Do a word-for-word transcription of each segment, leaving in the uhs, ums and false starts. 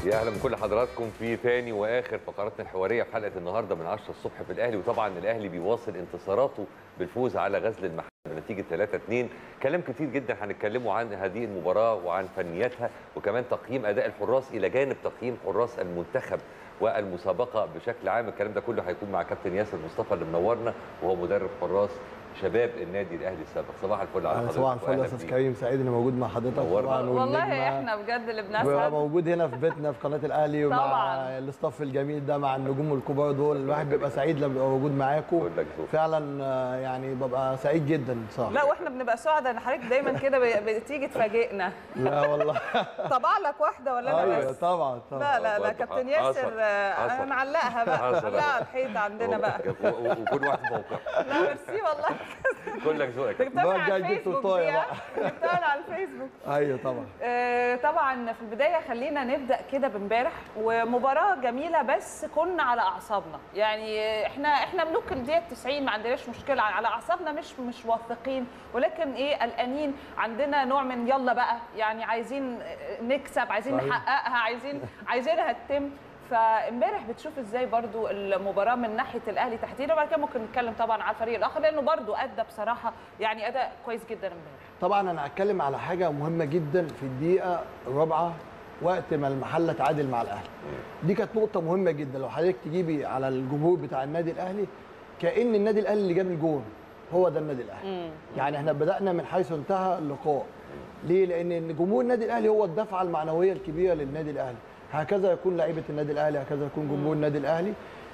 يا اهلا بكل حضراتكم في ثاني واخر فقراتنا الحواريه في حلقه النهارده من عشرة الصبح في الاهلي. وطبعا الاهلي بيواصل انتصاراته بالفوز على غزل المحله بنتيجه ثلاثة اثنين. كلام كتير جدا هنتكلموا عن هذه المباراه وعن فنياتها وكمان تقييم اداء الحراس الى جانب تقييم حراس المنتخب والمسابقه بشكل عام. الكلام ده كله هيكون مع كابتن ياسر مصطفى اللي منورنا وهو مدرب حراس شباب النادي الاهلي السابق. صباح الفل على حضرتك. صباح الفل يا استاذ كريم، سعيد اني موجود مع حضرتك طبعا. والله احنا بجد اللي بنسعد موجود هنا في بيتنا في قناه الاهلي ومع الاستاف الجميل ده مع النجوم الكبار دول. الواحد بيبقى سعيد لما بيبقى موجود معاكم فعلا، يعني ببقى سعيد جدا صح. لا واحنا بنبقى سعداء ان حضرتك دايما كده بتيجي تفاجئنا. لا والله طبع لك واحده ولا انا ايوه بس؟ طبعا طبعا. لا لا لا كابتن ياسر هنعلقها بقى، نعلقها على الحيط عندنا بقى وكل واحد في موقع. لا ميرسي والله كلك ذوقك. جبتها على الفيسبوك دي، جبتها على الفيسبوك. ايوه طبعا. آه طبعا في البدايه خلينا نبدا كده بامبارح، ومباراه جميله بس كنا على اعصابنا. يعني احنا احنا ملوك الدقيقه تسعين ما عندناش مشكله، على اعصابنا مش مش واثقين، ولكن ايه قلقانين، عندنا نوع من يلا بقى، يعني عايزين نكسب، عايزين نحققها، عايزين عايزينها تتم. فامبارح بتشوف ازاي برضو المباراه من ناحيه الاهلي تحديدا، وبعد كده ممكن نتكلم طبعا على الفريق الاخر لانه برضو ادى بصراحه يعني اداء كويس جدا امبارح. طبعا انا هتكلم على حاجه مهمه جدا في الدقيقه الرابعه وقت ما المحله تعادل مع الاهلي. دي كانت نقطه مهمه جدا. لو حضرتك تجيبي على الجمهور بتاع النادي الاهلي كأن النادي الاهلي اللي جاب الجون هو ده النادي الاهلي. مم. يعني احنا بدانا من حيث انتهى اللقاء. ليه؟ لان جمهور النادي الاهلي هو الدفعه المعنويه الكبيره للنادي الاهلي. هكذا يكون لعيبه النادي الاهلي، هكذا يكون جمهور النادي الاهلي.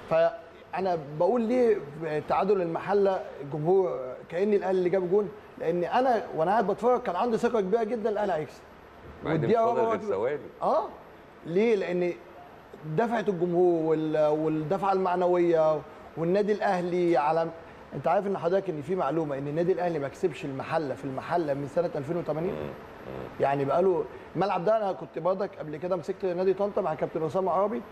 فانا بقول ليه تعادل المحله الجمهور كأن الاهلي اللي جاب جون، لان انا وانا قاعد بتفرج كان عندي ثقه كبيره جدا الاهلي هيكسب. والدقيقه ثواني اه ليه؟ لان دفعه الجمهور والدفعه المعنويه والنادي الاهلي على، انت عارف ان حضرتك ان في معلومه ان النادي الاهلي ما كسبش المحله في المحله من سنه ألفين وثمانية. يعني بقاله الملعب ده، انا كنت برضك قبل كده مسكت نادي طنطا مع كابتن اسامه عربي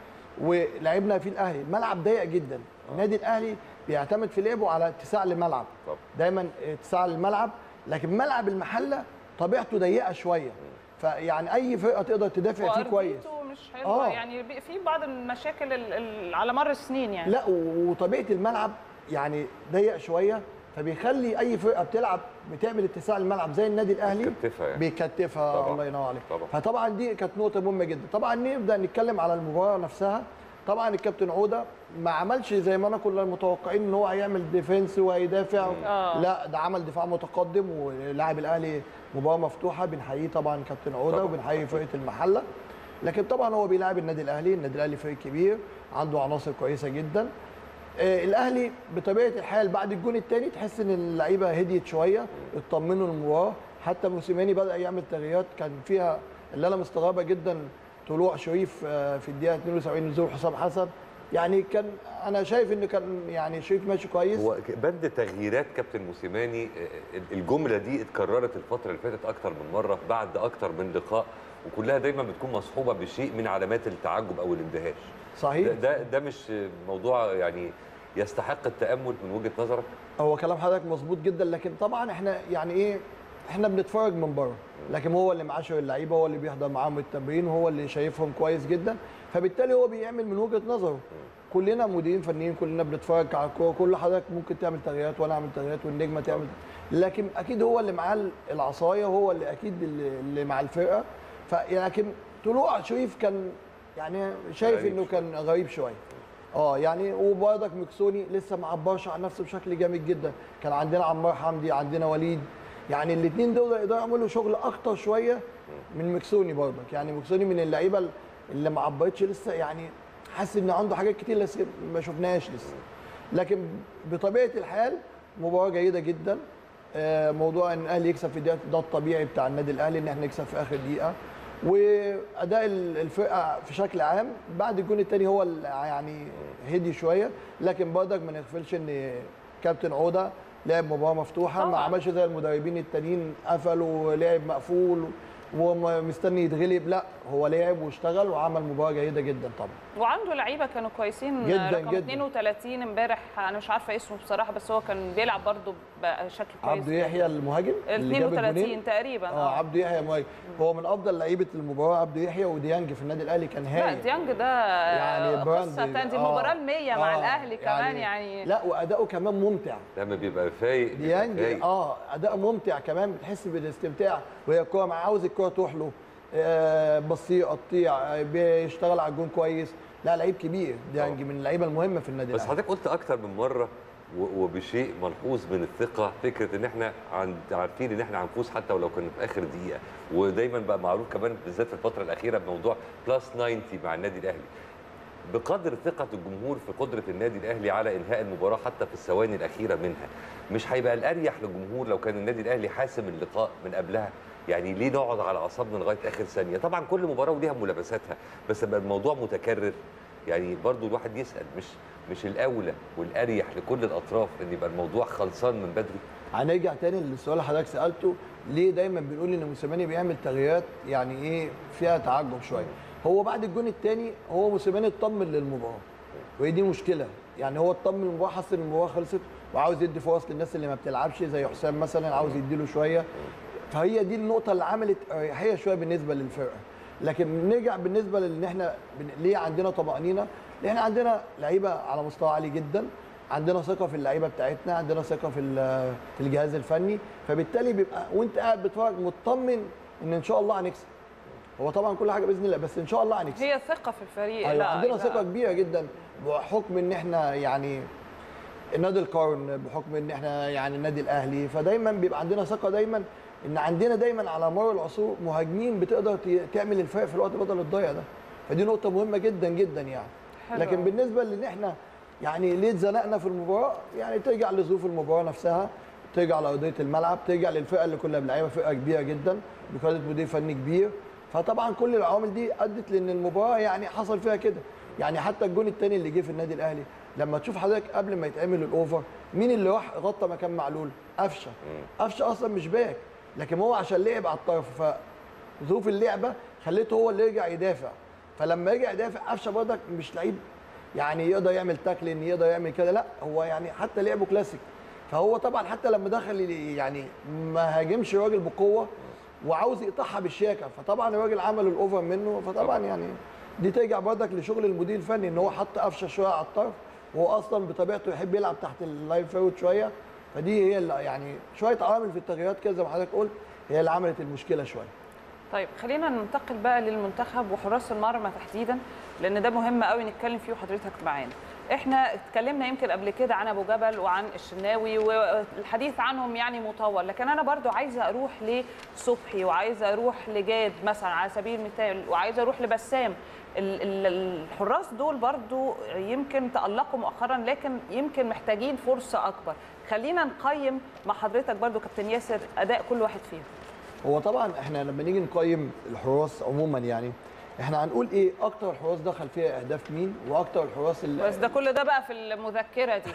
ولعبنا فيه الاهلي. الملعب ضيق جدا. النادي الاهلي بيعتمد في لعبه على اتساع الملعب، دايما اتساع الملعب، لكن ملعب المحله طبيعته ضيقه شويه، فيعني اي فرقه تقدر تدافع فيه كويس. مش حلوه. آه. يعني في بعض المشاكل على مر السنين يعني. لا وطبيعه الملعب يعني ضيق شويه، فبيخلي اي فرقه بتلعب بتعمل اتساع الملعب زي النادي الاهلي بيكتفها يعني. بيكتفها. الله ينور عليك. طبعا. فطبعا دي كانت نقطه مهمه جدا. طبعا نبدا نتكلم على المباراه نفسها. طبعا الكابتن عوده ما عملش زي ما انا كنا متوقعين ان هو هيعمل ديفنس وهيدافع. آه. لا ده عمل دفاع متقدم ولاعب الاهلي مباراه مفتوحه. بنحييه طبعا كابتن عوده وبنحيي فرقه المحله. لكن طبعا هو بيلاعب النادي الاهلي، النادي الاهلي فريق كبير عنده عناصر كويسه جدا. آه الاهلي بطبيعه الحال بعد الجون الثاني تحس ان اللعيبه هديت شويه، اطمنوا المباراه. حتى موسيماني بدا يعمل تغييرات كان فيها اللي انا مستغربه جدا، طلوع شريف آه في الدقيقه اثنين وسبعين، نزول حسام حسن. يعني كان انا شايف ان كان يعني شريف ماشي كويس. هو بند تغييرات كابتن موسيماني الجمله دي اتكررت الفتره اللي فاتت اكتر من مره بعد اكتر من لقاء، وكلها دايما بتكون مصحوبه بشيء من علامات التعجب او الاندهاش. صحيح. ده ده, ده مش موضوع يعني يستحق التامل من وجهه نظرك؟ هو كلام حضرتك مظبوط جدا، لكن طبعا احنا يعني ايه، احنا بنتفرج من بره، لكن هو اللي معاشر اللعيبه، هو اللي بيحضر معاهم التمرين، وهو اللي شايفهم كويس جدا، فبالتالي هو بيعمل من وجهه نظره. كلنا مديرين فنيين، كلنا بنتفرج على الكوره، كل حضرتك ممكن تعمل تغييرات وانا اعمل تغييرات والنجمه تعمل، لكن اكيد هو اللي معاه العصايه، وهو اللي اكيد اللي مع الفرقه. فلكن طلوع شريف كان يعني شايف انه كان غريب شويه. اه يعني وبرضك مكسوني لسه ما عبرش عن نفسه بشكل جامد جدا. كان عندنا عمار حمدي، عندنا وليد، يعني الاثنين دول يقدروا يعملوا شغل اكتر شويه من مكسوني برضك. يعني مكسوني من اللعيبه اللي ما عبرتش لسه، يعني حاسس ان عنده حاجات كتير لسه ما شفناهاش لسه. لكن بطبيعه الحال مباراه جيده جدا. موضوع ان الاهلي يكسب في الدقيقه ده الطبيعي بتاع النادي الاهلي، ان احنا نكسب في اخر دقيقه. واداء الفرقه في شكل عام بعد الجون الثاني هو يعني هدي شويه، لكن برضك ما نغفلش ان كابتن عوده لعب مباراه مفتوحه، ما عملش زي المدربين التانيين قفلوا ولعب مقفول. ومستني يتغلب، لا هو لعب واشتغل وعمل مباراه جيده جدا طبعا. وعنده لعيبه كانوا كويسين جدا رقم جدا. اثنين وثلاثين امبارح، انا مش عارفه اسمه بصراحه، بس هو كان بيلعب برده بشكل كويس. عبده يحيى المهاجم اللي جاب اثنين وثلاثين الجونين تقريبا. اه عبده يحيى مهاجم، هو من افضل لعيبه المباراه. عبده يحيى وديانج في النادي الاهلي كان هايل. لا ديانج ده يعني قصه ثانيه، دي المباراه المية مع آه الاهلي كمان يعني. لا واداؤه كمان ممتع لما بيبقى فايق ديانج اه اداء ممتع كمان، بتحس بالاستمتاع وهي الكوره معاه، عاوز الكوره تروح له، آه بصيه قطيع، آه بيشتغل على الجون كويس. لا لعيب كبير ديانج، من اللعيبه المهمه في النادي بس الاهلي. حضرتك قلت اكتر من مره وبشيء ملحوظ من الثقه، فكره ان احنا عارفين ان احنا هنفوز حتى ولو كنا في اخر دقيقه، ودايما بقى معروف كمان بالذات في الفتره الاخيره بموضوع بلس تسعين مع النادي الاهلي. بقدر ثقه الجمهور في قدره النادي الاهلي على انهاء المباراه حتى في الثواني الاخيره منها، مش هيبقى الاريح للجمهور لو كان النادي الاهلي حاسم اللقاء من قبلها؟ يعني ليه نقعد على اعصابنا لغايه اخر ثانيه؟ طبعا كل مباراه وليها ملابساتها، بس يبقى الموضوع متكرر. يعني برضو الواحد يسال، مش مش الاولى والاريح لكل الاطراف ان يبقى الموضوع خلصان من بدري؟ هنرجع تاني للسؤال اللي حضرتك سالته، ليه دايما بنقول ان موسيماني بيعمل تغييرات يعني ايه فيها تعجب شويه؟ هو بعد الجون الثاني هو موسيماني اطمن للمباراه، وهي دي مشكله. يعني هو اطمن للمباراه، حس ان المباراه خلصت وعاوز يدي فرص للناس اللي ما بتلعبش زي حسام مثلا، عاوز يديله شويه. فهي دي النقطه اللي عملت اريحيه شويه بالنسبه للفرقه. لكن نرجع بالنسبه لان احنا ليه عندنا طمانينه؟ لان احنا عندنا لعيبه على مستوى عالي جدا، عندنا ثقه في اللعيبه بتاعتنا، عندنا ثقه في في الجهاز الفني، فبالتالي بيبقى وانت قاعد بتتفرج مطمن ان ان شاء الله هنكسب. هو طبعا كل حاجه باذن الله، بس ان شاء الله هنكسب. هي ثقه في الفريق. أيوة لا عندنا لا. ثقه كبيره جدا بحكم ان احنا يعني نادي القرن، بحكم ان احنا يعني النادي الاهلي، فدايما بيبقى عندنا ثقه دايما ان عندنا دايما على مر العصور مهاجمين بتقدر تعمل الفرق في الوقت بدل الضايع ده. فدي نقطه مهمه جدا جدا يعني. حلو. لكن بالنسبه لان احنا يعني ليه اتزنقنا في المباراه، يعني ترجع لظروف المباراه نفسها، ترجع لارضيه الملعب، ترجع للفرقه اللي كنا بنلعبها، فرقه كبيره جدا بقياده مدير فني كبير. فطبعا كل العوامل دي ادت لان المباراه يعني حصل فيها كده. يعني حتى الجون الثاني اللي جه في النادي الاهلي، لما تشوف حضرتك قبل ما يتعمل الاوفر مين اللي راح غطى مكان معلول؟ قفشه. قفشه اصلا مش باك، لكن هو عشان لعب على الطرف، فظروف اللعبه خليته هو اللي يرجع يدافع. فلما يرجع يدافع قفشه برضك مش لعيب يعني يقدر يعمل تاكلين، يقدر يعمل كده، لا هو يعني حتى لعبه كلاسيك. فهو طبعا حتى لما دخل يعني ما هاجمش الراجل بقوه وعاوز يقطعها بالشياكه، فطبعا الراجل عمل الاوفر منه. فطبعا يعني دي ترجع برضك لشغل المدير الفني ان هو حط قفشه شويه على الطرف، وهو اصلا بطبيعته يحب يلعب تحت اللاين فيرود شويه. فدي هي اللي يعني شويه عوامل في التغييرات كده زي ما حضرتك قلت هي اللي عملت المشكله شويه. طيب خلينا ننتقل بقى للمنتخب وحراس المرمى تحديدا، لان ده مهم قوي نتكلم فيه وحضرتك معانا. احنا اتكلمنا يمكن قبل كده عن ابو جبل وعن الشناوي والحديث عنهم يعني مطول، لكن انا برضو عايزه اروح لصبحي وعايزه اروح لجاد مثلا على سبيل المثال، وعايزه اروح لبسام. الحراس دول برضو يمكن تألقوا مؤخرا، لكن يمكن محتاجين فرصه اكبر. خلينا نقيم مع حضرتك برضو كابتن ياسر اداء كل واحد فيهم. هو طبعا احنا لما نيجي نقيم الحراس عموما يعني احنا هنقول ايه اكتر حراس دخل فيها اهداف مين، واكتر الحراس اللي بس ده كل ده بقى في المذكره دي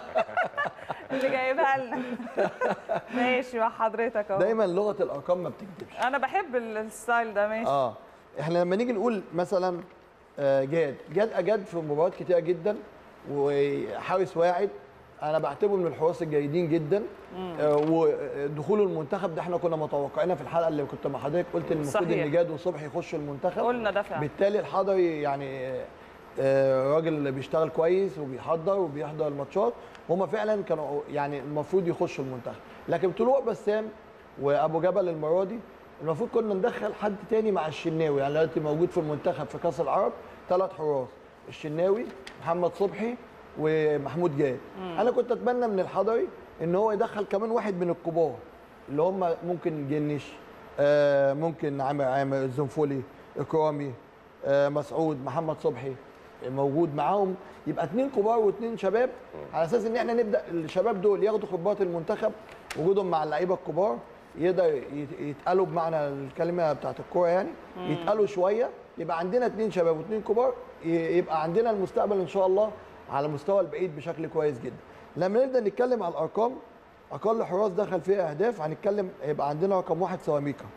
اللي جايبها لنا. ماشي مع حضرتك اهو. دايما لغه الارقام ما بتكذبش. انا بحب الستايل ده. ماشي. اه احنا لما نيجي نقول مثلا جاد جاد اجاد في مباريات كتيره جدا، وحارس واعد انا بعتبره من الحراس الجيدين جدا. آه ودخوله المنتخب ده احنا كنا متوقعينها في الحلقه اللي كنت مع حضرتك، قلت ان المفروض ان جاد وصبحي يخشوا المنتخب. قلنا ده فعلا. بالتالي الحضري يعني آه راجل بيشتغل كويس وبيحضر وبيحضر الماتشات، هم فعلا كانوا يعني المفروض يخشوا المنتخب. لكن طلوع بسام وابو جبل المره دي المفروض كنا ندخل حد تاني مع الشناوي، يعني دلوقتي موجود في المنتخب في كاس العرب ثلاث حراس، الشناوي، محمد صبحي، ومحمود جاد. مم. انا كنت اتمنى من الحضري ان هو يدخل كمان واحد من الكبار اللي هم ممكن جنش، آه ممكن عامر عامر، الزنفولي، اكرامي، آه مسعود، محمد صبحي موجود معاهم، يبقى اثنين كبار واثنين شباب، على اساس ان احنا نبدا الشباب دول ياخدوا خبرات المنتخب، وجودهم مع اللعيبه الكبار يقدر يتقالوا بمعنى الكلمه بتاعت الكوره يعني، مم. يتقالوا شويه، يبقى عندنا اثنين شباب واثنين كبار، يبقى عندنا المستقبل ان شاء الله على المستوى البعيد بشكل كويس جدا. لما نبدا نتكلم على الارقام، اقل حراس دخل فيها اهداف هنتكلم هيبقى عندنا رقم واحد سواميكا.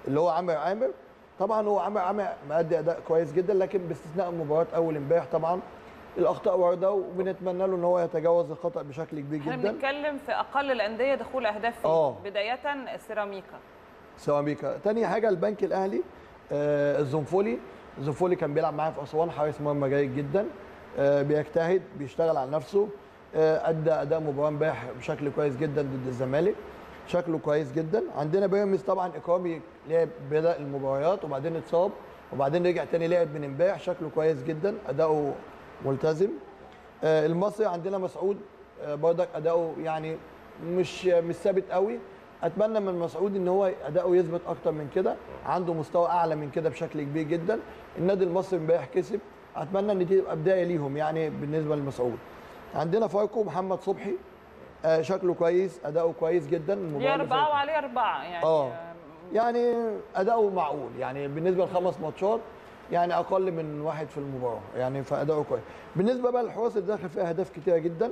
اللي هو عامر عامر. طبعا هو عامر عامر مادي اداء كويس جدا، لكن باستثناء مباراه اول امبارح طبعا الاخطاء وارده، وبنتمنى له ان هو يتجاوز الخطا بشكل كبير جدا. احنا بنتكلم في اقل الانديه دخول اهداف فيه. آه. بدايه سيراميكا. سيراميكا. تاني حاجه البنك الاهلي، آه الزنفولي. الزنفولي كان بيلعب معاه في اسوان، حارس مرمى جيد جدا، آه بيجتهد، بيشتغل على نفسه، آه ادى اداء مباراه امبارح بشكل كويس جدا ضد الزمالك، شكله كويس جدا. عندنا بيراميدز طبعا اكرامي لعب بدا المباريات وبعدين اتصاب وبعدين رجع تاني لعب من امبارح، شكله كويس جدا، اداؤه ملتزم. آه المصري عندنا مسعود، آه برضك اداؤه يعني مش مش ثابت قوي. اتمنى من مسعود ان هو اداؤه يثبت اكتر من كده، عنده مستوى اعلى من كده بشكل كبير جدا. النادي المصري امبارح كسب، اتمنى ان دي تبقى بدايه ليهم يعني بالنسبه لمسعود. عندنا فاركو محمد صبحي، آه شكله كويس، اداؤه كويس جدا. ليه اربعه وعليه اربعه يعني. اه يعني اداؤه معقول يعني بالنسبه لخمس ماتشات، يعني اقل من واحد في المباراه يعني، فاداؤه كويس. بالنسبه بقى للحراس اللي داخل فيها اهداف كتيره جدا،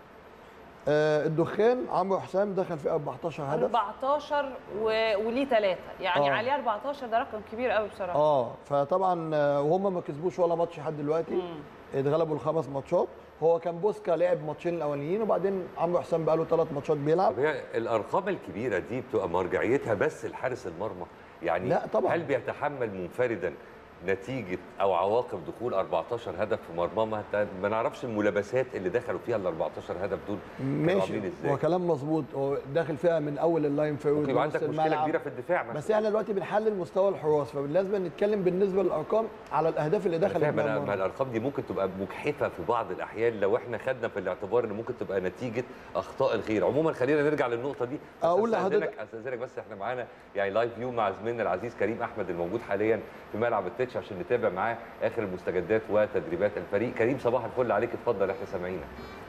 آه الدخان عمرو حسام دخل فيه أربعتاشر هدف. أربعتاشر و... وليه ثلاثه يعني. آه. عليه أربعتاشر، ده رقم كبير قوي بصراحه. اه فطبعا آه وهم ما كسبوش ولا ماتش لحد دلوقتي، اتغلبوا الخمس ماتشات. هو كان بوسكا لعب ماتشين الاولانيين وبعدين عمرو حسام بقى له ثلاث ماتشات بيلعب. هي الارقام الكبيره دي بتبقى مرجعيتها بس لحارس المرمى يعني؟ لا طبعا. هل بيتحمل منفردا نتيجه او عواقب دخول أربعتاشر هدف في مرمى؟ ما نعرفش الملابسات اللي دخلوا فيها ال أربعتاشر هدف دول كانوا عاملين ازاي. هو كلام مظبوط، هو داخل فيها من اول اللاين فيرود. يبقى عندك مشكله كبيره في الدفاع مثلا. بس احنا دلوقتي بنحلل مستوى الحراس، فلازم نتكلم بالنسبه للارقام على الاهداف اللي دخلت. ما الارقام دي ممكن تبقى مجحفه في بعض الاحيان لو احنا خدنا في الاعتبار ان ممكن تبقى نتيجه اخطاء الغير. عموما خلينا نرجع للنقطه دي. اقول لحضرتك استاذنك بس احنا معانا يعني لايف فيو مع زميلنا العزيز كريم احمد الموجود حاليا في ملعب التتش عشان نتابع معاه اخر المستجدات وتدريبات الفريق. كريم صباح الفل عليك، اتفضل احنا سامعينك.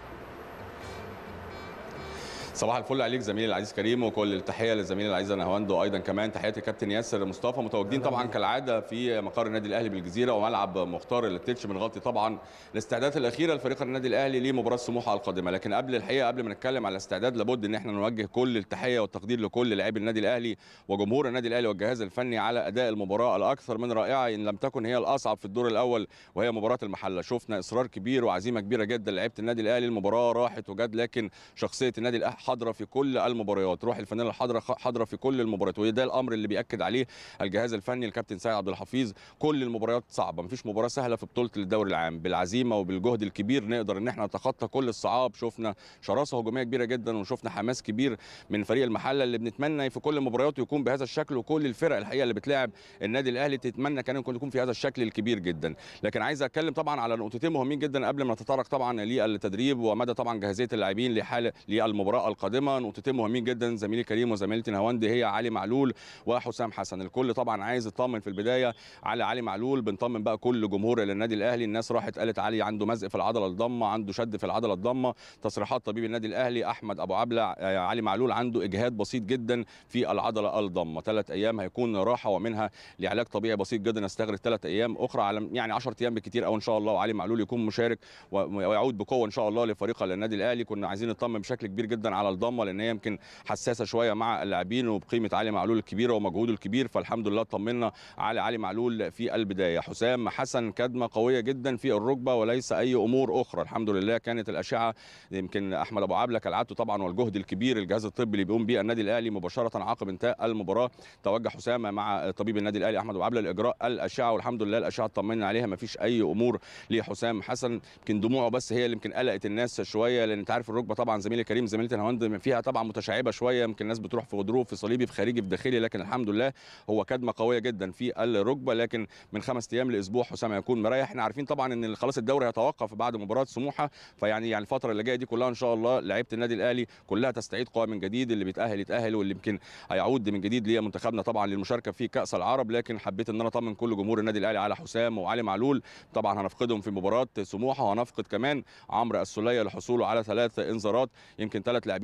صباح الفل عليك زميلي العزيز كريم، وكل التحيه للزميل العزيز نهاوند، وايضا كمان تحياتي كابتن ياسر مصطفى. متواجدين طبعا كالعاده في مقر النادي الاهلي بالجزيره وملعب مختار التتش، بنغطي طبعا الاستعدادات الاخيره لفريق النادي الاهلي لمباراه سموحه القادمه. لكن قبل الحقيقه قبل ما نتكلم على الاستعداد لابد ان احنا نوجه كل التحيه والتقدير لكل لاعبي النادي الاهلي وجمهور النادي الاهلي والجهاز الفني على اداء المباراه الاكثر من رائعه، ان لم تكن هي الاصعب في الدور الاول وهي مباراه المحله. شفنا اصرار كبير وعزيمه كبيره جدا لعيبه النادي الاهلي. المباراه راحت وجد، لكن شخصيه النادي الاهلي حاضره في كل المباريات، روح الفانيلا الحاضره حاضره في كل المباريات، وده الامر اللي بياكد عليه الجهاز الفني الكابتن سيد عبد الحفيظ. كل المباريات صعبه، مفيش مباراه سهله في بطوله الدوري العام. بالعزيمه وبالجهد الكبير نقدر ان احنا نتخطى كل الصعاب. شفنا شراسه هجوميه كبيره جدا وشفنا حماس كبير من فريق المحله اللي بنتمنى في كل مبارياته يكون بهذا الشكل، وكل الفرق الحقيقه اللي بتلاعب النادي الاهلي تتمنى كان يكون في هذا الشكل الكبير جدا. لكن عايز اتكلم طبعا على نقطتين مهمين جدا قبل ما نتطرق طبعا للتدريب ومدى طبعا جاهزيه اللاعبين لحاله للمباراه القادمه. نقطتين مهمين جدا زميلي كريم وزميلتي نهاوند، هي علي معلول وحسام حسن. الكل طبعا عايز يطمن في البدايه على علي معلول، بنطمن بقى كل جمهور النادي الاهلي. الناس راحت قالت علي عنده مزق في العضله الضمه، عنده شد في العضله الضمه. تصريحات طبيب النادي الاهلي احمد ابو عبله، علي معلول عنده اجهاد بسيط جدا في العضله الضمه، ثلاث ايام هيكون راحه ومنها لعلاج طبيعي بسيط جدا يستغرق ثلاث ايام اخرى على يعني عشرة ايام بالكثير او ان شاء الله، وعلي معلول يكون مشارك ويعود بقوه ان شاء الله لفريق النادي الاهلي. كنا عايزين نطمن بشكل كبير جدا على الضمه لان هي يمكن حساسه شويه مع اللاعبين وبقيمه علي معلول الكبيره ومجهوده الكبير، فالحمد لله طمنا على علي معلول في البدايه. حسام حسن كدمه قويه جدا في الركبه وليس اي امور اخرى، الحمد لله. كانت الاشعه يمكن احمد ابو عبله كالعادته طبعا والجهد الكبير الجهاز الطبي اللي بيقوم به النادي الاهلي مباشره عقب انتهاء المباراه توجه حسام مع طبيب النادي الاهلي احمد ابو عبله لاجراء الاشعه، والحمد لله الاشعه طمنا عليها ما فيش اي امور لحسام حسن. يمكن دموعه بس هي اللي يمكن قلقت الناس شويه، لان انت عارف الركبه طبعا زميلي كريم زميلتي نهاوند فيها طبعا متشعبه شويه، يمكن الناس بتروح في غضروف في صليبي في خارجي في داخلي، لكن الحمد لله هو كدمه قويه جدا في الركبه. لكن من خمس ايام لاسبوع حسام هيكون مريح. احنا عارفين طبعا ان خلاص الدوري هيتوقف بعد مباراه سموحه، فيعني يعني الفتره اللي جايه دي كلها ان شاء الله لعيبه النادي الاهلي كلها تستعيد قوه من جديد، اللي بيتاهل يتاهل واللي يمكن هيعود من جديد لمنتخبنا طبعا للمشاركه في كاس العرب. لكن حبيت ان انا اطمن كل جمهور النادي الاهلي على حسام وعلي معلول. طبعا هنفقدهم في مباراه سموحه، وهنفقد كمان عمرو السوليه لحصوله على ثلاث انذارات، يمكن ثلاث لاعبين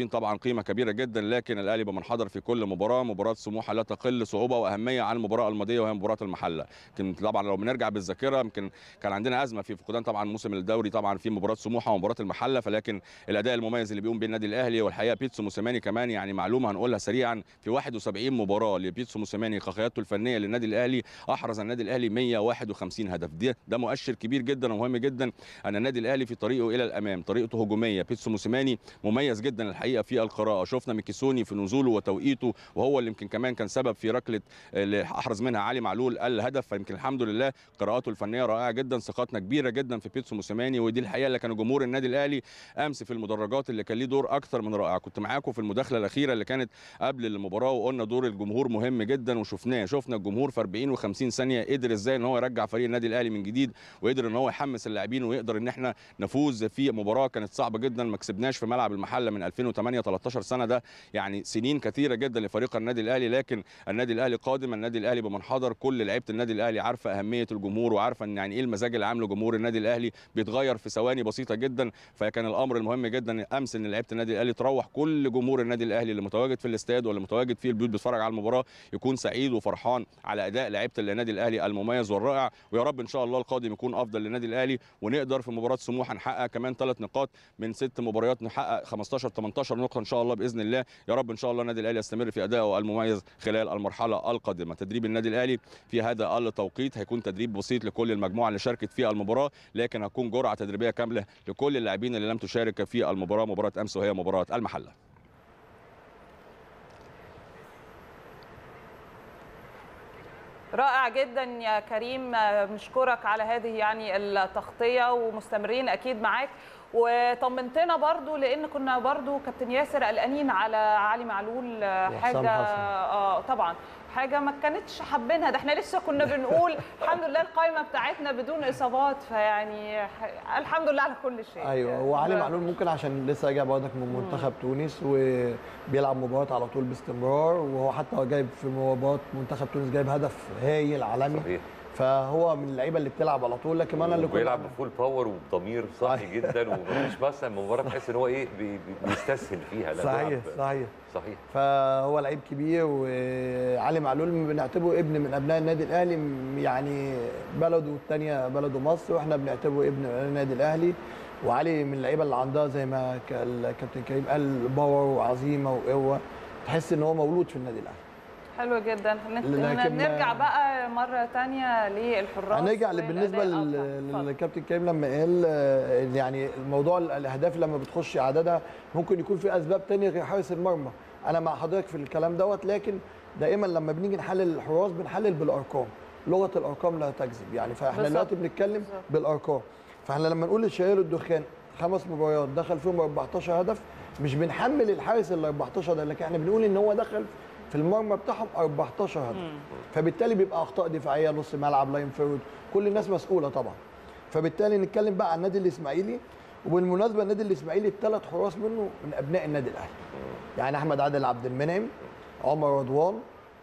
لاعبين طبعا قيمه كبيره جدا، لكن الاهلي بمنحدر في كل مباراه. مباراه سموحه لا تقل صعوبه واهميه عن المباراه الماضيه وهي مباراه المحله. يمكن طبعا لو بنرجع بالذاكره يمكن كان عندنا ازمه في فقدان طبعا موسم الدوري طبعا في مباراه سموحه ومباراه المحله، فلكن الاداء المميز اللي بيقوم بيه النادي الاهلي، والحقيقه بيتسو موسيماني كمان يعني معلومه هنقولها سريعا، في واحد وسبعين مباراه لبيتسو موسيماني كقيادته الفنيه للنادي الاهلي احرز النادي الاهلي مئة وواحد وخمسين هدف. ده ده مؤشر كبير جدا ومهم جدا ان النادي الاهلي في طريقه الى الامام، طريقته هجوميه. بيتسو موسيماني مميز جدا الحقيقه في القراءه، شفنا ميكيسوني في نزوله وتوقيته، وهو اللي يمكن كمان كان سبب في ركله اللي احرز منها علي معلول الهدف. فيمكن الحمد لله قراءاته الفنيه رائعه جدا، ثقتنا كبيره جدا في بيتسو موسيماني، ودي الحقيقه اللي كان جمهور النادي الاهلي امس في المدرجات اللي كان ليه دور اكثر من رائع. كنت معاكم في المداخله الاخيره اللي كانت قبل المباراه وقلنا دور الجمهور مهم جدا، وشفناه شفنا الجمهور في أربعين وخمسين ثانيه قدر ازاي ان هو يرجع فريق النادي الاهلي من جديد، وقدر ان هو يحمس اللاعبين، ويقدر ان احنا نفوز في مباراه كانت صعبه جدا. ما كسبناش في ملعب المحله من ألفين وثمانية تلتاشر سنه، ده يعني سنين كثيره جدا لفريق النادي الاهلي، لكن النادي الاهلي قادم، النادي الاهلي بمنحدر. كل لعيبه النادي الاهلي عارفه اهميه الجمهور وعارفه ان يعني ايه المزاج العام لجمهور النادي الاهلي، بيتغير في ثواني بسيطه جدا. فكان الامر المهم جدا امس ان لعيبه النادي الاهلي تروح كل جمهور النادي الاهلي اللي متواجد في الاستاد واللي متواجد في البيوت بيتفرج على المباراه يكون سعيد وفرحان على اداء لعيبه النادي الاهلي المميز والرائع. ويا رب ان شاء الله القادم يكون افضل للنادي الاهلي، ونقدر في مباراه سموحه نحقق كمان ثلاث نقاط من ست مباريات، نحقق خمستاشر تمنتاشر نقطه ان شاء الله باذن الله. يا رب ان شاء الله النادي الاهلي يستمر في ادائه المميز خلال المرحله القادمه. تدريب النادي الاهلي في هذا التوقيت هيكون تدريب بسيط لكل المجموعه اللي شاركت في المباراه، لكن هتكون جرعه تدريبيه كامله لكل اللاعبين اللي لم تشارك في المباراه، مباراه امس وهي مباراه المحله. رائع جدا يا كريم، بنشكرك على هذه يعني التغطيه، ومستمرين اكيد معاك. وطمنتنا برضو لان كنا برضو كابتن ياسر قلقانين على علي معلول، حاجه اه طبعا حاجه ما كانتش حابينها، ده احنا لسه كنا بنقول الحمد لله القائمه بتاعتنا بدون اصابات، فيعني الحمد لله على كل شيء. ايوه هو علي معلول ممكن عشان لسه راجع برضك من منتخب تونس وبيلعب مباريات على طول باستمرار، وهو حتى جايب في مباراه منتخب تونس جايب هدف هايل عالمي. صحيح. فهو من اللعيبه اللي بتلعب على طول، لكن انا اللي كنت بيلعب بفول باور وبضمير صحي جدا، ومفيش مثلا مباراه تحس ان هو ايه بيستسهل فيها. لا صحيح صحيح صحيح. فهو لعيب كبير، وعلي معلول بنعتبره ابن من ابناء النادي الاهلي، يعني بلده الثانيه بلده مصر، واحنا بنعتبره ابن من النادي الاهلي. وعلي من اللعيبه اللي عندها زي ما الكابتن كريم قال باور وعزيمه وقوه، تحس ان هو مولود في النادي الاهلي. حلو جدا. نرجع بقى مره ثانيه للحراس. هنرجع بالنسبه للكابتن كريم لما قال يعني الموضوع الاهداف لما بتخش عددها ممكن يكون في اسباب ثانيه غير حارس المرمى. انا مع حضرتك في الكلام دوت، لكن دائما لما بنيجي نحلل الحراس بنحلل بالارقام، لغه الارقام لا تكذب يعني. فاحنا دلوقتي بنتكلم بالارقام، فاحنا لما نقول لشهير الدخان خمس مباريات دخل فيهم أربعتاشر هدف، مش بنحمل الحارس ال أربعتاشر ده، لكن احنا بنقول ان هو دخل في المرمى بتاعهم أربعتاشر هدف، فبالتالي بيبقى اخطاء دفاعيه، نص ملعب، لاين فيرود، كل الناس مسؤوله طبعا. فبالتالي نتكلم بقى عن النادي الاسماعيلي، وبالمناسبه النادي الاسماعيلي الثلاث حراس منه من ابناء النادي الاهلي. يعني احمد عادل عبد المنعم، عمر رضوان،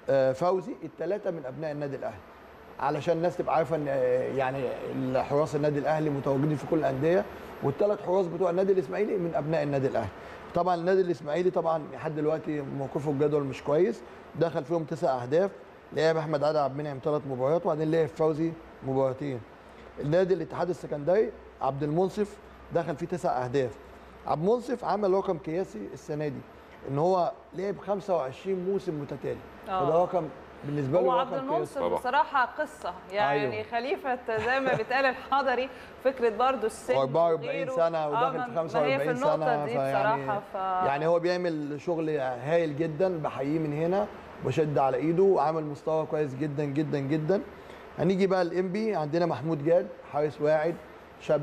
فوزي، الثلاثه من ابناء النادي الاهلي. علشان الناس تبقى عارفه ان يعني حراس النادي الاهلي متواجدين في كل الانديه، والثلاث حراس بتوع النادي الاسماعيلي من ابناء النادي الاهلي. طبعا النادي الاسماعيلي طبعا لحد دلوقتي موقفه الجدول مش كويس، دخل فيهم تسع اهداف، لعب احمد عادل عبد المنعم ثلاث مباريات، وبعدين لعب فوزي مباراتين. النادي الاتحاد السكندري عبد المنصف دخل فيه تسع اهداف. عبد المنصف عمل رقم قياسي السنه دي، ان هو لعب خمسة وعشرين موسم متتالي، وده رقم بالنسبه له هو عبد المنصف بصراحه قصه يعني. أيوه. خليفه زي ما بيتقال الحضري، فكره برضه السن أربعة وأربعين سنه وداخل في خمسة وأربعين سنه، فيعني ف... يعني هو بيعمل شغل هايل جدا، بحييه من هنا وبشد على ايده، وعامل مستوى كويس جدا جدا جدا. هنيجي بقى الانبي، عندنا محمود جاد حارس واعد، شاب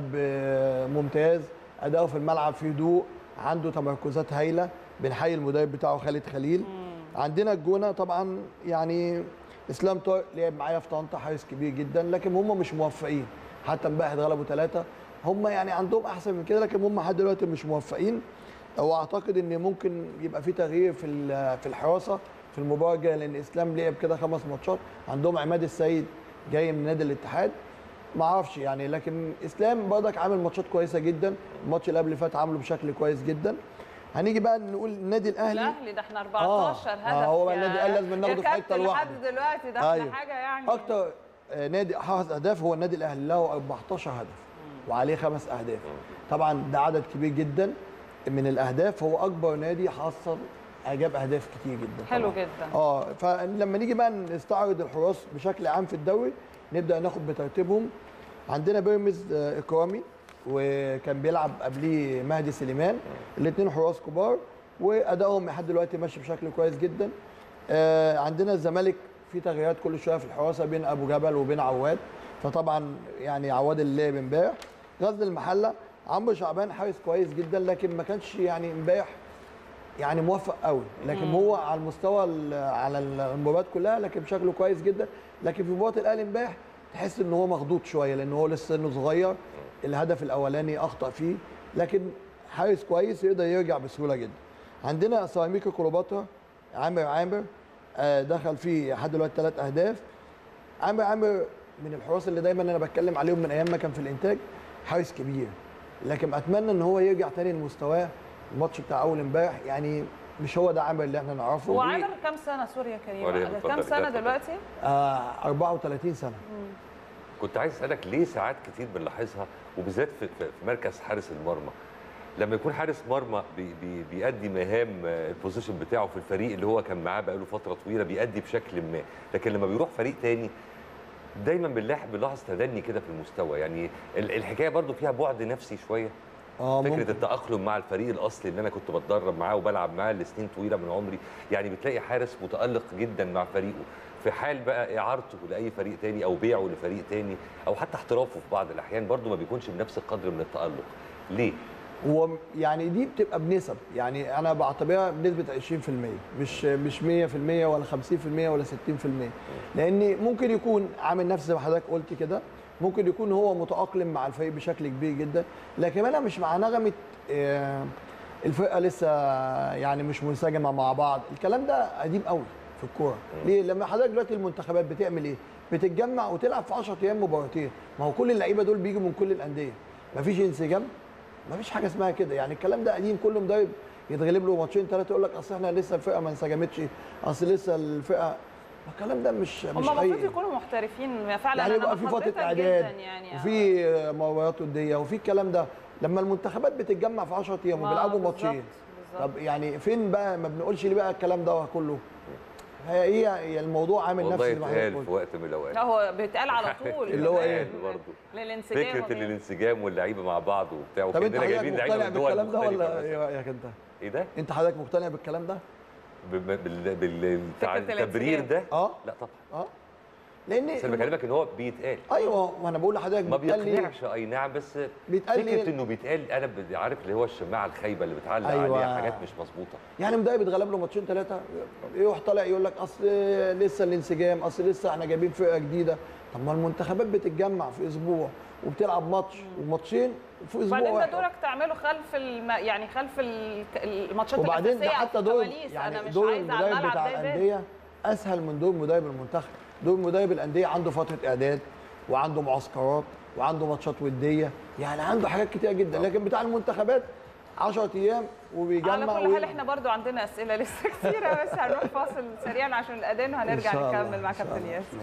ممتاز، اداؤه في الملعب في هدوء، عنده تمركزات هايله، بنحيي المدرب بتاعه خالد خليل. مم. عندنا الجونه طبعا يعني اسلام طارق لعب معايا في طنطا، حارس كبير جدا، لكن هم مش موفقين، حتى امبارح اتغلبوا ثلاثه، هم يعني عندهم احسن من كده، لكن هم لحد دلوقتي مش موفقين. واعتقد ان ممكن يبقى في تغيير في في الحراسه في المباراه الجايه، لان اسلام لعب كده خمس ماتشات، عندهم عماد السيد جاي من نادي الاتحاد، ما اعرفش يعني، لكن اسلام برضك عامل ماتشات كويسه جدا، الماتش اللي قبل اللي فات عامله بشكل كويس جدا. هنيجي بقى نقول النادي الاهلي. الاهلي ده احنا أربعتاشر هدف. آه هو النادي الاهلي لازم ناخده في حته لوحده. لحد دلوقتي ده أيوه. حاجه يعني. اكتر نادي حافظ اهداف هو النادي الاهلي، له أربعتاشر هدف وعليه خمس اهداف. طبعا ده عدد كبير جدا من الاهداف، هو اكبر نادي حصل جاب اهداف كتير جدا. حلو طبعاً. جدا. اه فلما نيجي بقى نستعرض الحراس بشكل عام في الدوري، نبدا ناخد بترتيبهم. عندنا بيراميدز اكرامي، وكان بيلعب قبليه مهدي سليمان، الاثنين حراس كبار وادائهم لحد دلوقتي ماشي بشكل كويس جدا. آه عندنا الزمالك في تغييرات كل شويه في الحراسه بين ابو جبل وبين عواد، فطبعا يعني عواد اللي لعب امبارح. غزل المحله عمرو شعبان حارس كويس جدا، لكن ما كانش يعني امبارح يعني موفق قوي، لكن مم. هو على المستوى على المباريات كلها لكن شكله كويس جدا. لكن في مباراه الاهلي امبارح تحس ان هو مخضوض شويه، لان هو لسه سنه صغير، الهدف الاولاني اخطا فيه، لكن حارس كويس يقدر يرجع بسهوله جدا. عندنا سيراميكا كليوباترا عامر عامر دخل فيه لحد دلوقتي ثلاث اهداف. عامر عامر من الحراس اللي دايما انا بتكلم عليهم من ايام ما كان في الانتاج، حارس كبير، لكن اتمنى ان هو يرجع تاني لمستواه. الماتش بتاع اول امبارح يعني مش هو ده عامر اللي احنا نعرفه. هو عامر كام سنه سوري يا كريم؟ كام سنه دلوقتي؟ آه أربعة وثلاثين سنه. مم. كنت عايز اسالك ليه ساعات كتير بنلاحظها وبالذات في, في مركز حارس المرمى، لما يكون حارس مرمى بي بي بيأدي مهام البوزيشن بتاعه في الفريق اللي هو كان معاه بقاله فتره طويله بيأدي بشكل ما، لكن لما بيروح فريق تاني دايما بنلاحظ بنلاحظ تدني كده في المستوى. يعني الحكايه برضو فيها بعد نفسي شويه. آه فكره ممكن. التأقلم مع الفريق الاصلي اللي انا كنت بتدرب معاه وبلعب معاه لسنين طويله من عمري، يعني بتلاقي حارس متألق جدا مع فريقه، في حال بقى اعارته لاي فريق تاني او بيعه لفريق تاني او حتى احترافه في بعض الاحيان برضو ما بيكونش بنفس القدر من التألق. ليه؟ هو يعني دي بتبقى بنسب، يعني انا بعتبرها بنسبه عشرين في المية، مش مش مية في المية ولا خمسين في المية ولا ستين في المية، لان ممكن يكون عامل نفس زي ما حضرتك قلت كده، ممكن يكون هو متأقلم مع الفريق بشكل كبير جدا، لكن انا مش مع نغمه الفرقه لسه يعني مش منسجمه مع بعض. الكلام ده قديم قوي في الكوره. ليه؟ لما حضرتك دلوقتي المنتخبات بتعمل ايه؟ بتتجمع وتلعب في عشرة ايام مباراتين، ما هو كل اللعيبه دول بيجوا من كل الانديه، مفيش انسجام، مفيش حاجه اسمها كده. يعني الكلام ده قديم، كل مدرب يتغلب له ماتشين ثلاثه يقول لك اصل احنا لسه الفرقه ما انسجمتش، اصل لسه الفرقه، الكلام ده مش مش هم المفروض يكونوا محترفين فعلا. يعني يبقى في فتره اعداد يعني وفي مباريات وديه وفي الكلام ده. لما المنتخبات بتتجمع في عشرة ايام وبيلعبوا ماتشين، طب يعني فين بقى؟ ما بنقولش ليه بقى الكلام ده كله؟ هي هي الموضوع عامل نفس اللي بيتقال في وقت من الاوقات. لا هو بيتقال على طول اللي هو ايه برضه للانسجام، فكره الانسجام واللعيبه مع بعض وبتاع. طب انت حضرتك مقتنع بالكلام ده ولا ايه رايك انت؟ ايه ده؟ انت حضرتك مقتنع بالكلام ده؟ بالتبرير ده؟ اه لا طبعا. اه لان بس انا بكلمك ان هو بيتقال. ايوه وانا بقول لحضرتك ما بيقنعش. اي نعم، بس بيتقال فكره ليه؟ انه بيتقال انا عارف اللي هو الشماعه الخايبه اللي بتعلق أيوة. عليها حاجات مش مظبوطه. يعني مدرب بيتغلب له ماتشين ثلاثه يروح طالع يقول لك اصل لسه الانسجام، اصل لسه احنا جايبين فرقه جديده. طب ما المنتخبات بتتجمع في اسبوع وبتلعب ماتش وماتشين في اسبوع واحد. وبعدين ده دورك تعمله خلف الم... يعني خلف الماتشات الاساسيه. وبعدين ده حتى دور يعني انا مش دور المدرب بتاع الانديه اسهل من دور مدرب المنتخب. دور مدرب الانديه عنده فتره اعداد وعنده معسكرات وعنده ماتشات وديه، يعني عنده حاجات كتيره جدا، لكن بتاع المنتخبات عشرة ايام وبيجمع. على كل حال احنا برضو عندنا اسئله لسه كتيره، بس هنروح فاصل سريعا عشان الاذان وهنرجع نكمل مع كابتن ياسر.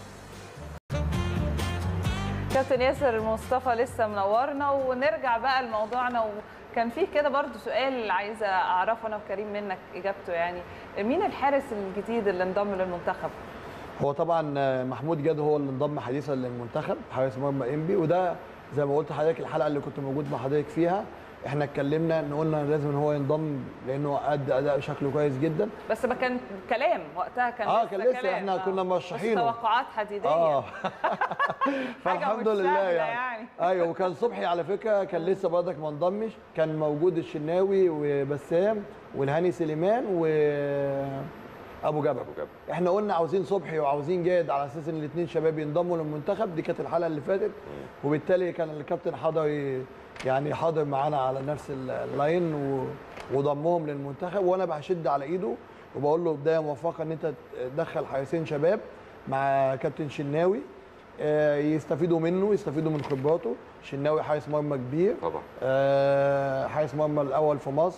كابتن ياسر مصطفى لسه منورنا، ونرجع بقى لموضوعنا. وكان فيه كده برضو سؤال عايزه اعرفه انا وكريم منك اجابته، يعني مين الحارس الجديد اللي انضم للمنتخب؟ هو طبعا محمود جاد هو اللي انضم حديثا للمنتخب، حارس مرمى انبي، وده زي ما قلت لحضرتك الحلقه اللي كنت موجود مع حضرتك فيها، احنا اتكلمنا ان قلنا لازم ان هو ينضم لانه ادى اداء شكله كويس جدا. بس ما كان كلام وقتها، كان اه لسه كان لسه كلام. احنا آه. كنا مرشحينه توقعات حديديه. اه فالحمد لله يعني. يعني ايوه. وكان صبحي على فكره كان لسه برضك ما انضمش، كان موجود الشناوي وبسام والهاني سليمان و ابو جبل. ابو جبل احنا قلنا عاوزين صبحي وعاوزين جاد على اساس ان الاثنين شباب ينضموا للمنتخب، دي كانت الحلقه اللي فاتت، وبالتالي كان الكابتن حضري يعني حاضر معانا على نفس اللاين وضمهم للمنتخب، وانا بشد على ايده وبقول له بدايه موفقه ان انت تدخل حارسين شباب مع كابتن شناوي يستفيدوا منه، يستفيدوا من خبراته. شناوي حارس مرمى كبير طبعا، حارس مرمى الاول في مصر،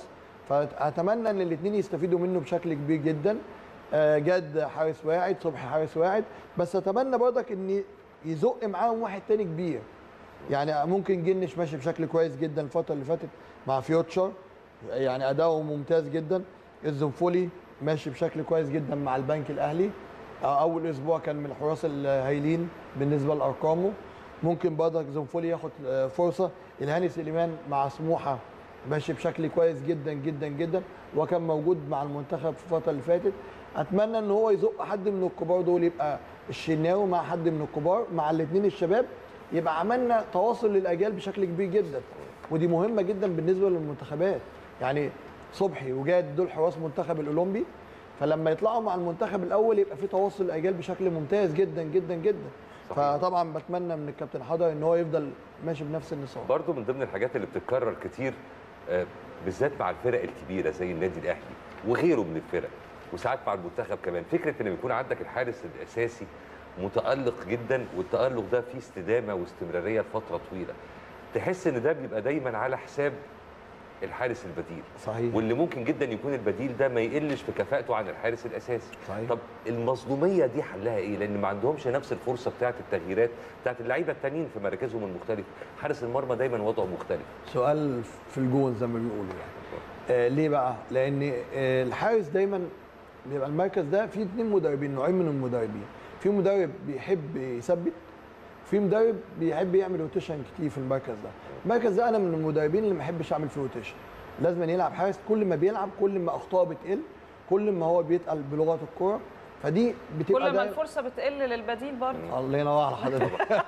فاتمنى ان الاثنين يستفيدوا منه بشكل كبير جدا. آه، جاد حارس واعد، صبحي حارس واعد، بس اتمنى برضك ان يزق معاهم واحد تاني كبير. يعني ممكن جنش ماشي بشكل كويس جدا الفتره اللي فاتت مع فيوتشر، يعني اداؤه ممتاز جدا. الزنفولي ماشي بشكل كويس جدا مع البنك الاهلي، اول اسبوع كان من الحراس الهايلين بالنسبه لارقامه. ممكن برضك زنفولي ياخد فرصه. الهاني سليمان مع سموحه ماشي بشكل كويس جدا جدا جدا، وكان موجود مع المنتخب في الفتره اللي فاتت. اتمنى ان هو يزق حد من الكبار دول، يبقى الشناوي مع حد من الكبار مع الاثنين الشباب، يبقى عملنا تواصل للاجيال بشكل كبير جدا، ودي مهمه جدا بالنسبه للمنتخبات. يعني صبحي وجاد دول حراس منتخب الاولمبي، فلما يطلعوا مع المنتخب الاول يبقى في تواصل الاجيال بشكل ممتاز جدا جدا جدا. صحيح. فطبعا بتمنى من الكابتن حضر ان هو يفضل ماشي بنفس النظام. برضو من ضمن الحاجات اللي بتتكرر كتير آه، بالذات مع الفرق الكبيره زي النادي الاهلي وغيره من الفرق، وساعات مع المنتخب كمان، فكره ان يكون عندك الحارس الاساسي متالق جدا، والتالق ده فيه استدامه واستمراريه لفتره طويله. تحس ان ده بيبقى دايما على حساب الحارس البديل. صحيح. واللي ممكن جدا يكون البديل ده ما يقلش في كفاءته عن الحارس الاساسي. صحيح. طب المظلوميه دي حلها ايه؟ لان ما عندهمش نفس الفرصه بتاعه التغييرات بتاعه اللعيبه التانيين في مراكزهم المختلفه. حارس المرمى دايما وضعه مختلف. سؤال في الجون زي ما بيقولوا يعني. آه ليه بقى؟ لان آه الحارس دايما بيبقى المركز ده فيه اثنين مدربين، نوعين من المدربين. في مدرب بيحب يثبت، في مدرب بيحب يعمل روتيشن كتير في المركز ده. المركز ده انا من المدربين اللي ما بحبش اعمل فيه روتيشن. لازم يلعب حارس، كل ما بيلعب كل ما اخطائه بتقل، كل ما هو بيتقل بلغه الكوره، فدي بتبقى كل ما الفرصه بتقل للبديل برضه. الله ينور على حضرتك.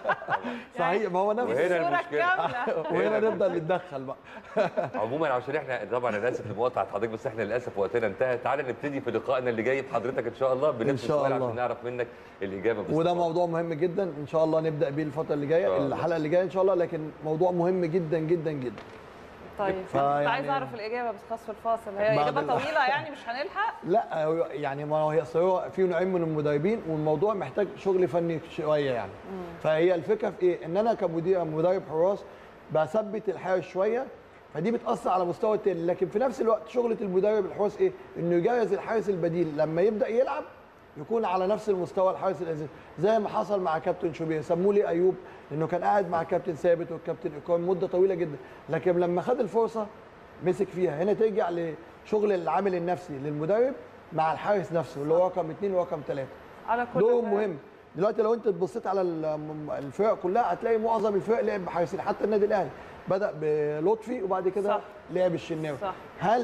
صحيح، ما هو نفس وهنا المشكله. وهنا نبدا نتدخل بقى. عموما عشان احنا طبعا انا اسف لمقاطعه حضرتك، بس احنا للاسف وقتنا انتهى. تعالى نبتدي في لقائنا اللي جاي بحضرتك ان شاء الله بنفس السؤال عشان نعرف منك الاجابه بس. وده موضوع مهم جدا ان شاء الله نبدا بيه الفتره اللي جايه، الحلقه اللي جايه ان شاء الله، لكن موضوع مهم جدا جدا جدا. طيب يعني عايز اعرف الاجابه بس خاص في الفاصل. هي اجابه طويله يعني مش هنلحق؟ لا يعني ما هي هو في نوعين من المدربين، والموضوع محتاج شغل فني شويه يعني. مم. فهي الفكره في ايه؟ ان انا كمدير مدرب حراس بثبت الحارس شويه، فدي بتاثر على مستوى التاني، لكن في نفس الوقت شغله المدرب الحراس ايه؟ انه يجهز الحارس البديل لما يبدا يلعب يكون على نفس المستوى الحارس الاساسي، زي ما حصل مع كابتن شوبير. سموه لي ايوب لانه كان قاعد مع كابتن ثابت والكابتن اكرام مده طويله جدا، لكن لما خد الفرصه مسك فيها. هنا ترجع لشغل العامل النفسي للمدرب مع الحارس نفسه اللي هو رقم اثنين ورقم ثلاثه. على كل دورهم مهم. دلوقتي لو انت بصيت على الفرق كلها هتلاقي معظم الفرق لعب بحارسين، حتى النادي الاهلي بدا بلطفي وبعد كده صح. لعب الشناوي. صح. هل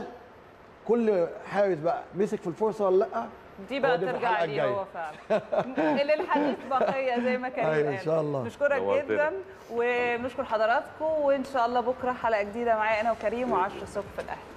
كل حارس بقى مسك في الفرصه ولا لا؟ دي بقى ترجع لي هو فعلا. اللي الحديث بقيه زي ما كان أيوة ان شاء الله. نشكرك جدا وبنشكر حضراتكم، وان شاء الله بكره حلقه جديده معايا انا وكريم وعشرة الصبح في الاهلي.